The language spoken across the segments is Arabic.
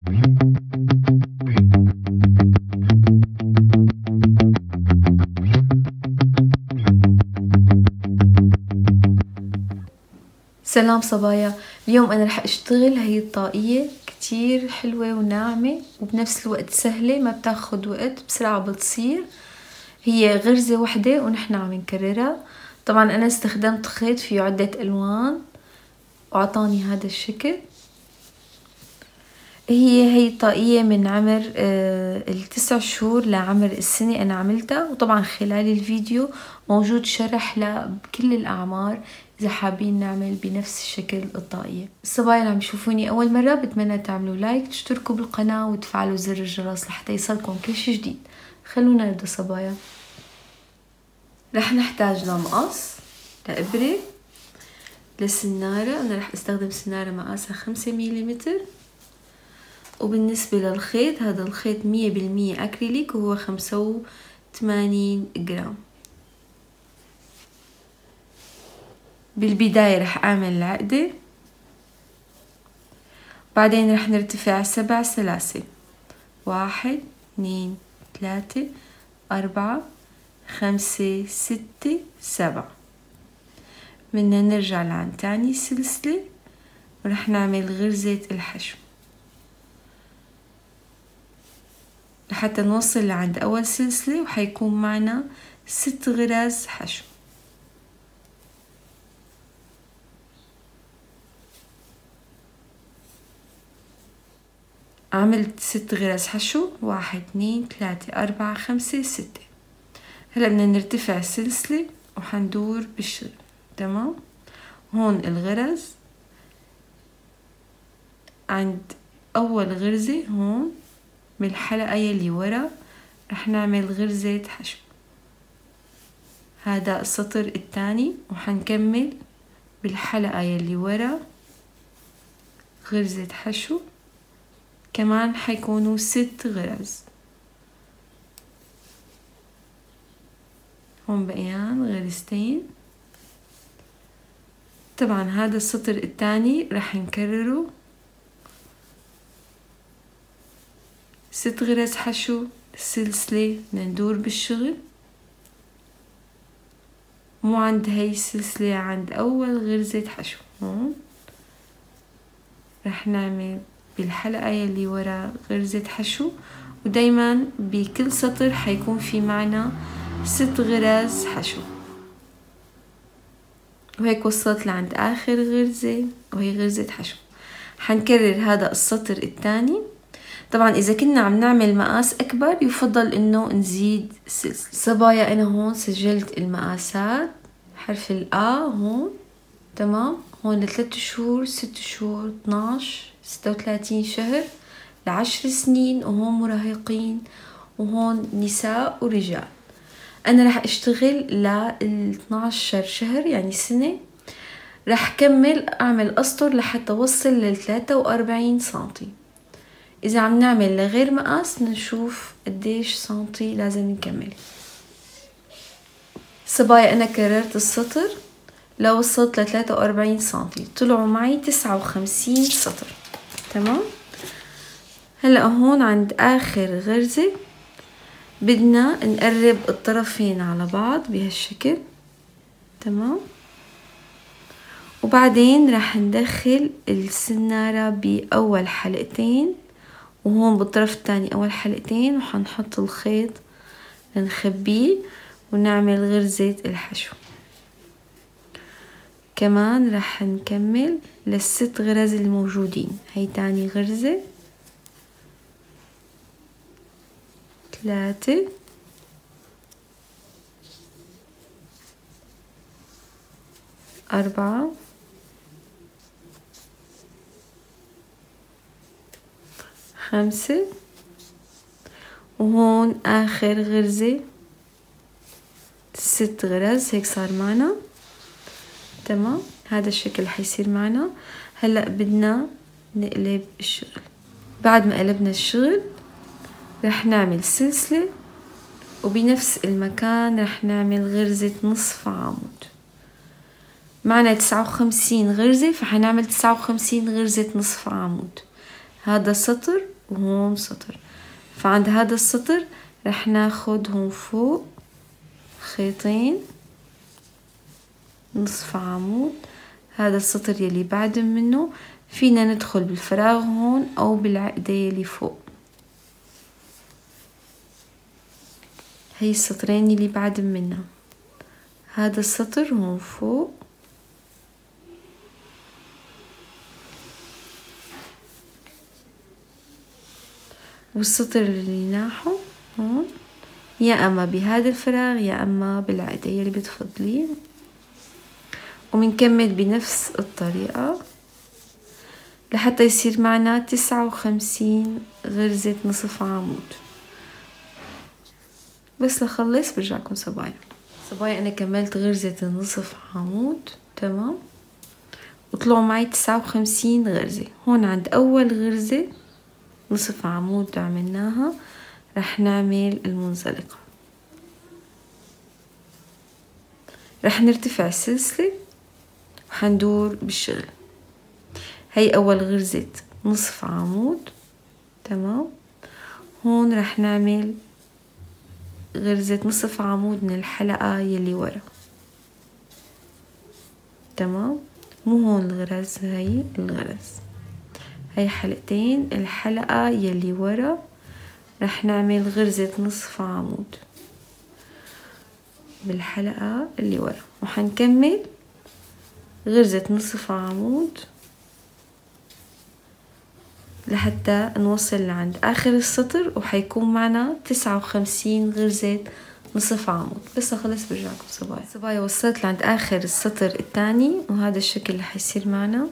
سلام صبايا، اليوم أنا رح أشتغل هي الطاقية كتير حلوة وناعمة وبنفس الوقت سهلة، ما بتاخد وقت، بسرعة بتصير. هي غرزة وحدة ونحن عم نكررها. طبعا أنا استخدمت خيط فيه عدة ألوان وعطاني هذا الشكل. هي طاقية من عمر ال9 شهور لعمر السنة أنا عملتها، وطبعا خلال الفيديو موجود شرح لكل الأعمار إذا حابين نعمل بنفس الشكل الطاقية. الصبايا اللي عم يشوفوني أول مرة بتمنى تعملوا لايك، تشتركوا بالقناة وتفعلوا زر الجرس لحتى يصلكم كل شي جديد. خلونا نبدأ صبايا. رح نحتاج لمقص، لإبرة، لسنارة. أنا رح استخدم سنارة مقاسها 5 ملم. وبالنسبة للخيط، هذا الخيط 100% أكريليك وهو 85 جرام. بالبداية رح أعمل العقدة، بعدين رح نرتفع 7 سلاسل، 1 2 3 4 5 6 7. بدنا نرجع لعند تاني سلسلة ورح نعمل غرزة الحشو لحتى نوصل لعند أول سلسلة، وحيكون معنا 6 غرز حشو. عملت 6 غرز حشو، 1 2 3 4 5 6. هلا بدنا نرتفع سلسلة وحندور بالشغل. تمام. هون الغرز عند أول غرزة، هون بالحلقة يلي ورا رح نعمل غرزة حشو. هذا السطر الثاني، وحنكمل بالحلقة يلي ورا غرزة حشو، كمان حيكونوا 6 غرز. هون بقيان غرزتين. طبعا هذا السطر الثاني رح نكرره 6 غرز حشو، سلسلة، ندور بالشغل، مو عند هاي السلسلة، عند أول غرزة حشو. هون رح نعمل بالحلقة يلي ورا غرزة حشو، ودايما بكل سطر حيكون في معنا 6 غرز حشو. وهيك وصلت لعند آخر غرزة وهي غرزة حشو. حنكرر هذا السطر الثاني. طبعا إذا كنا عم نعمل مقاس أكبر يفضل إنه نزيد سلسلة. صبايا أنا هون سجلت المقاسات، حرف الآ هون. تمام. هون ل3 شهور، 6 شهور، 12، 36 شهر، ل10 سنين، وهون مراهقين، وهون نساء ورجال. أنا رح أشتغل ل12 شهر يعني سنة. رح كمل أعمل أسطر لحتى أوصل ل43 سنتي. إذا عم نعمل لغير مقاس نشوف قديش سنتي لازم نكمل. صبايا أنا كررت السطر لو وصلت ل43 سنتي، طلعوا معي 59 سطر. تمام. هلأ هون عند آخر غرزة بدنا نقرب الطرفين على بعض بهالشكل. تمام. وبعدين رح ندخل السنارة بأول حلقتين، وهون بالطرف الثاني أول حلقتين، وحنحط الخيط نخبيه ونعمل غرزة الحشو. كمان رح نكمل لل6 غرز الموجودين. هي تاني غرزة، 3، 4، 5، وهون آخر غرزة 6 غرز. هيك صار معنا. تمام. هذا الشكل حيصير معنا. هلأ بدنا نقلب الشغل. بعد ما قلبنا الشغل رح نعمل سلسلة، وبنفس المكان رح نعمل غرزة نصف عمود. معنا 59 غرزة، فحنعمل 59 غرزة نصف عمود. هذا سطر وهون سطر. فعند هذا السطر رح ناخد هون فوق خيطين نصف عمود. هذا السطر يلي بعد منه فينا ندخل بالفراغ هون او بالعقدة يلي فوق. هي السطرين يلي بعد منها. هذا السطر هون فوق والسطر اللي ناحه هون يا اما بهذا الفراغ يا اما بالعقدة يلي بتفضليه. ومنكمل بنفس الطريقة لحتى يصير معنا 59 غرزة نصف عمود. بس لخلص برجعكم صبايا. صبايا انا كملت غرزة النصف عمود تمام، وطلعوا معي 59 غرزة. هون عند اول غرزة نصف عمود عملناها رح نعمل المنزلقة. رح نرتفع السلسلة وحندور بالشغل. هي اول غرزة نصف عمود تمام. هون رح نعمل غرزة نصف عمود من الحلقة يلي ورا تمام. مو هون الغرز، هي الغرز، هي حلقتين. الحلقة يلي ورا رح نعمل غرزة نصف عمود بالحلقة اللي ورا، وحنكمل غرزة نصف عمود لحتى نوصل لعند آخر السطر، وحيكون معنا 59 غرزة نصف عمود. بس أخلص برجعكم صبايا. صبايا وصلت لعند آخر السطر الثاني، وهذا الشكل اللي حيصير معنا.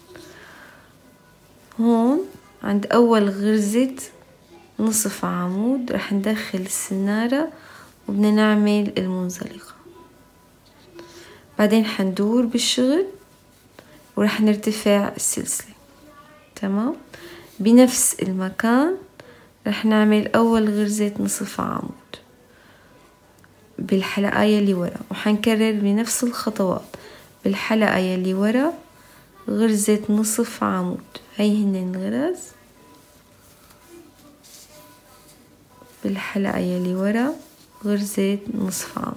هون عند أول غرزة نصف عمود رح ندخل السنارة وبدنا نعمل المنزلقة. بعدين حندور بالشغل ورح نرتفع السلسلة تمام. بنفس المكان رح نعمل أول غرزة نصف عمود بالحلقة يلي ورا، وحنكرر بنفس الخطوات بالحلقة يلي ورا غرزة نصف عمود. هي هن الغرز بالحلقة يلي ورا غرزة نصف عمود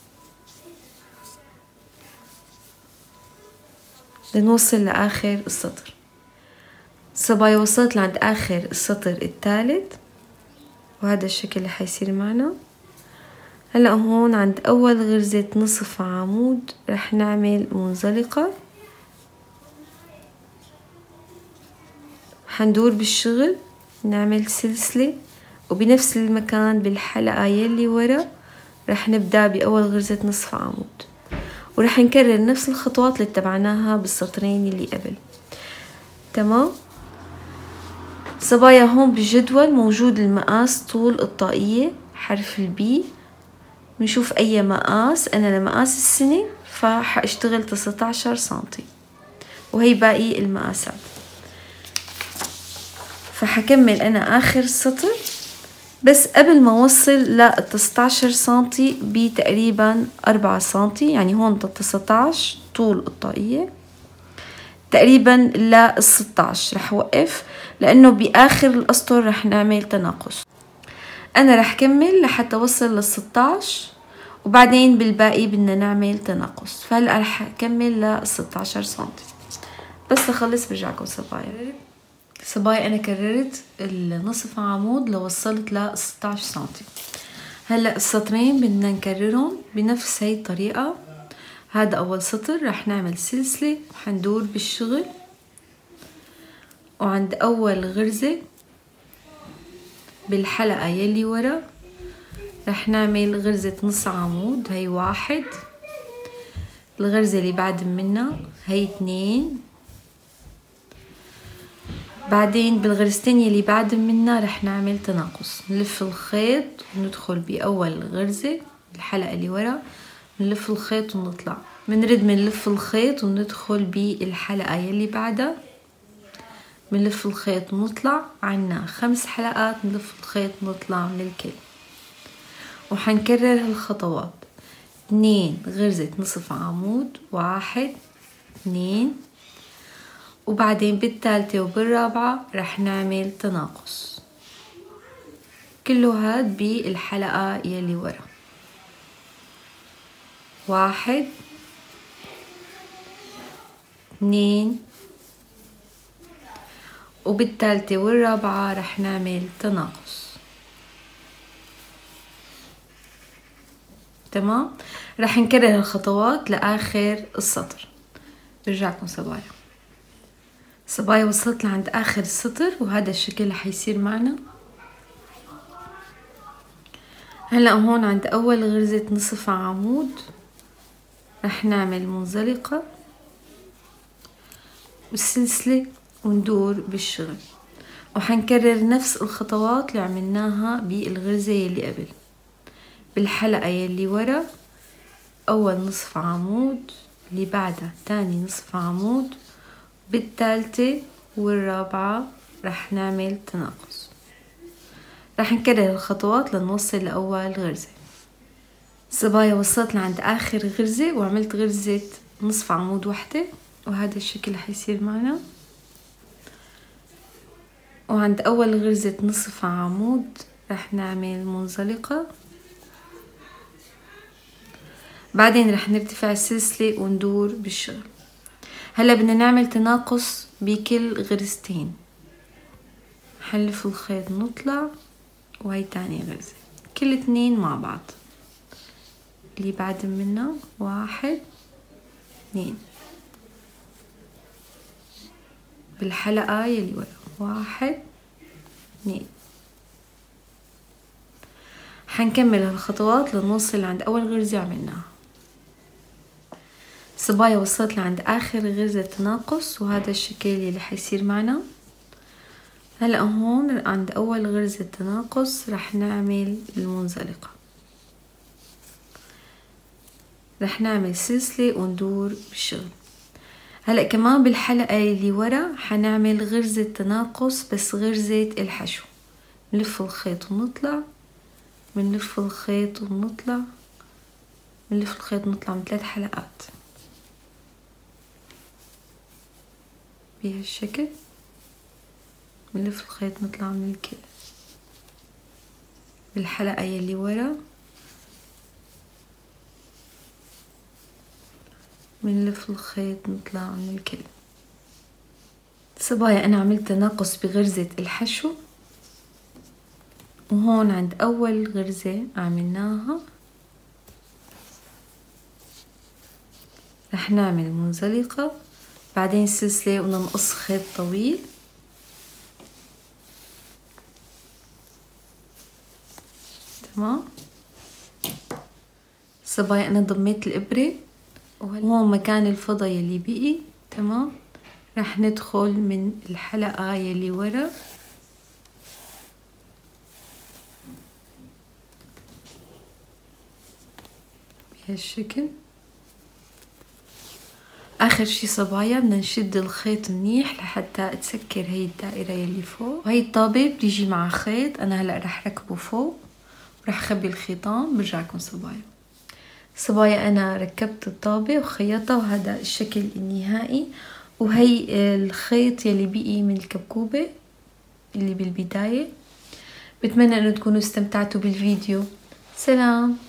لنوصل لآخر السطر. صبايا وصلت لعند آخر السطر الثالث، وهذا الشكل اللي حيصير معنا. هلأ هون عند أول غرزة نصف عمود رح نعمل منزلقة. حندور بالشغل نعمل سلسلة، وبنفس المكان بالحلقة يلي ورا رح نبدأ بأول غرزة نصف عمود، ورح نكرر نفس الخطوات اللي اتبعناها بالسطرين اللي قبل تمام. صبايا هون بالجدول موجود المقاس طول الطاقية حرف البي. بنشوف أي مقاس. أنا لمقاس السنة فحاشتغل 19 سنتي، وهي باقي المقاسات. فحكمل أنا آخر السطر، بس قبل ما أوصل ل 19 سنتي بتقريبا 4 سنتي، يعني هون 19 طول الطاقية تقريبا ل 16 رح وقف، لأنه بآخر الأسطر رح نعمل تناقص. أنا رح كمل لحتى أوصل ل 16 وبعدين بالباقي بدنا نعمل تناقص. فهلأ رح أكمل ل 16 سنتي. بس لخلص برجعكم صبايا. صبايا أنا كررت النصف عمود لوصلت ل 16 سنتي. هلأ السطرين بدنا نكررهم بنفس هاي الطريقة. هذا أول سطر رح نعمل سلسلة وحندور بالشغل، وعند أول غرزة بالحلقة يلي ورا رح نعمل غرزة نص عمود. هي 1. الغرزة اللي بعد منها هي 2. بعدين بالغرزتين يلي بعد منها رح نعمل تناقص. نلف الخيط وندخل بأول غرزة الحلقة اللي ورا، نلف الخيط ونطلع، بنرد منلف الخيط وندخل بالحلقة يلي بعدها، بنلف الخيط ونطلع. عنا 5 حلقات نلف الخيط ونطلع من الكل، وحنكرر هالخطوات. 2 غرزة نصف عمود، 1 2، وبعدين بالثالثة وبالرابعة رح نعمل تناقص. كله هاد بالحلقة يلي ورا. 1 2 وبالثالثة والرابعة رح نعمل تناقص. تمام. رح نكرر الخطوات لآخر السطر. برجعكم صبايا وصلت لعند آخر السطر وهذا الشكل رح يصير معنا. هلأ هون عند أول غرزة نصف عمود رح نعمل منزلقة والسلسلة وندور بالشغل، وحنكرر نفس الخطوات اللي عملناها بالغرزة يلي قبل. بالحلقة يلي ورا أول نصف عمود، اللي بعدها تاني نصف عمود، بالثالثة والرابعة رح نعمل تناقص. رح نكرر الخطوات لنوصل لأول غرزة. صبايا وصلت لعند آخر غرزة وعملت غرزة نصف عمود واحدة وهذا الشكل رح يصير معنا. وعند أول غرزة نصف عمود رح نعمل منزلقة، بعدين رح نرتفع السلسلة وندور بالشغل. هلا بدنا نعمل تناقص بكل غرزتين. حنلف الخيط نطلع وهي تاني غرزة، كل 2 مع بعض. اللي بعد منا 1 2 بالحلقة يلي ورا 1 2. حنكمل هالخطوات لنوصل عند أول غرزة عملناها. صبايا وصلت لعند آخر غرزة تناقص وهذا الشكل اللي حيصير معنا. هلأ هون عند أول غرزة تناقص رح نعمل المنزلقة، رح نعمل سلسلة وندور بالشغل. هلأ كمان بالحلقة اللي ورا حنعمل غرزة تناقص بس غرزة الحشو. نلف الخيط ونطلع، بنلف الخيط ونطلع، بنلف الخيط ونطلع من 3 حلقات بهالشكل. بنلف الخيط نطلع من الكل. بالحلقة يلي ورا بنلف الخيط نطلع من الكل. صبايا أنا عملت تناقص بغرزة الحشو، وهون عند أول غرزة عملناها رح نعمل منزلقة، بعدين سلسلة وننقص خيط طويل. تمام. صبايا أنا ضميت الإبرة وهون مكان الفضة يلي بقي. تمام. رح ندخل من الحلقة يلي ورا بهالشكل. اخر شي صبايا بدنا نشد الخيط منيح لحتى تسكر هي الدائرة يلي فوق. وهي الطابة بيجي مع خيط، انا هلأ رح ركبه فوق ورح خبي الخيطان. برجعكم صبايا انا ركبت الطابة وخيطها وهذا الشكل النهائي. وهي الخيط يلي بقي من الكبكوبة اللي بالبداية. بتمنى انه تكونوا استمتعتوا بالفيديو. سلام.